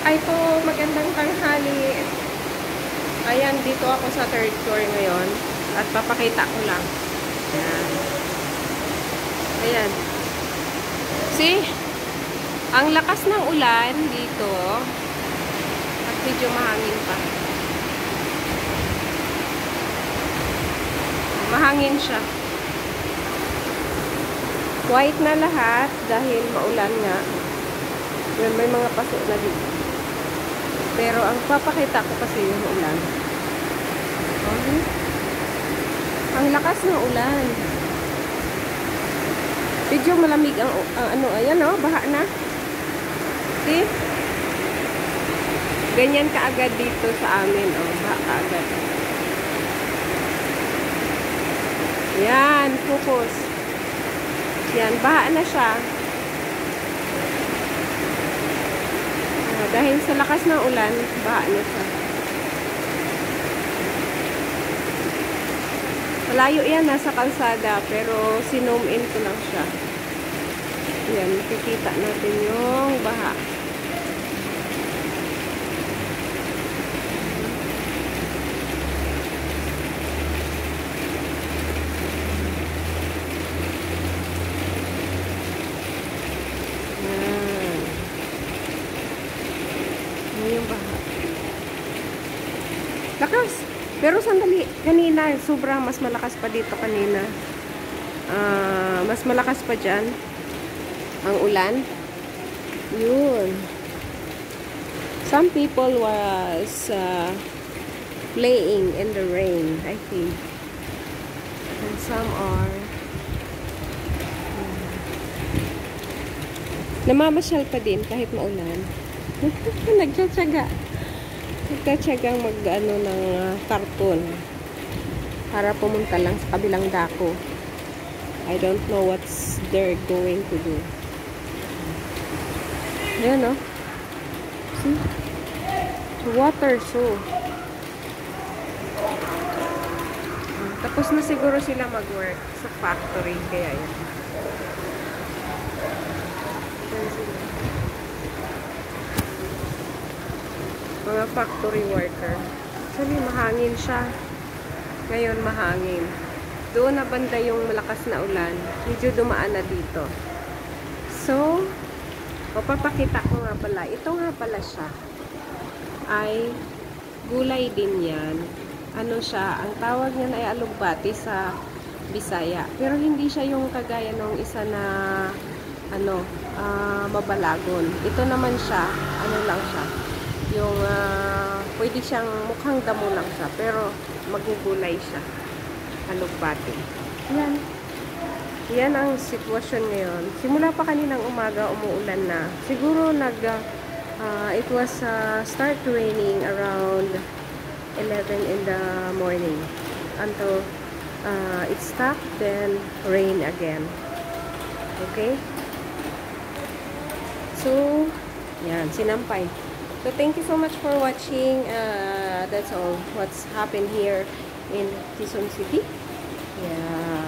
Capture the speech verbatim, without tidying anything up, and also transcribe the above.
Ay po, magandang tanghali. Ayan, dito ako sa third floor ngayon. At papakita ko lang. Ayan. Ayan. See? Ang lakas ng ulan dito. At medyo mahangin pa. Mahangin siya. White na lahat dahil maulan nga. Yan, may mga paso na dito. Pero ang papakita ko kasi yung ulan. Okay. Ang lakas ng ulan. Medyo malamig ang, ang ano, ayan oh, baha na. See? Ganyan kaagad dito sa amin, oh, baha kaagad. Yan, focus. Yan, baha na siya. Uh, dahil sa lakas ng ulan, baha na siya. Malayo yan, nasa kalsada, pero sinome in ko lang siya. Yan, makikita natin yung baha. Yan. Yan yung baha. Lakas! Pero sandali, kanina, sobrang mas malakas pa dito kanina. Uh, mas malakas pa dyan ang ulan. Yun. Some people was uh, playing in the rain, I think. And some are uh, namamasyal pa din kahit maulan. Nagtsatsaga. Nagtatsagang mag-ano ng uh, karton para pumunta lang sa kabilang dako. I don't know what's they're going to do. Ayan, no? See? Water, so. Tapos na siguro sila mag-work sa factory. Kaya yan. Ayan sila. Mga factory worker. Actually, mahangin siya. Ngayon, mahangin. Doon na banda yung malakas na ulan. Medyo dumaan na dito. So, papapakita ko nga pala. Ito nga pala siya. Ay, gulay din yan. Ano siya? Ang tawag niyan ay alugbati sa Bisaya. Pero hindi siya yung kagaya ng isa na ano, uh, mabalagon. Ito naman siya. Ano lang siya? Yung uh, pwede siyang mukhang damo lang siya. Pero magugulay siya. Alugbati. Yan. Yan ang sitwasyon ngayon. Simula pa kaninang umaga, umuulan na. Siguro nag, uh, it was uh, start raining around eleven in the morning. Until uh, it stopped, then rain again. Okay? So, yan. Sinampay. So, thank you so much for watching. Uh, that's all what's happened here in Quezon City. Yeah.